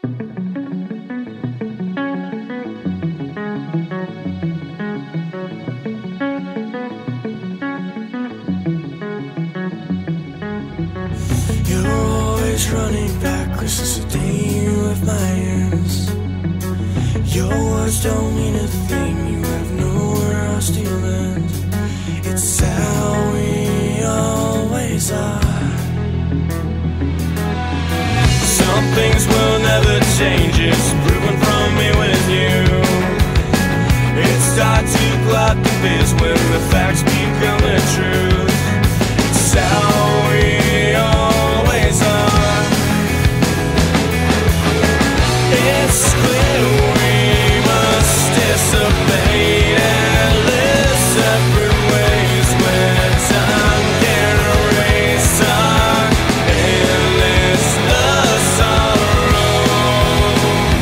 You're always running backwards since the day you left my hands. Your words don't mean a thing, you have nowhere else to land. It's how we always are. Some things will never change, it's proven from me with you. It's hard to clock the biz when the facts become the truth. It's how we always are. It's clear we must dissipate and live separate ways when time can erase our endless sorrow.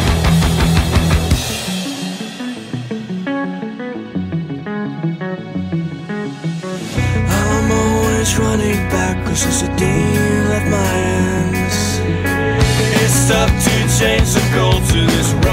I'm always running backwards since the day you left my hands. It's tough to change the goal to this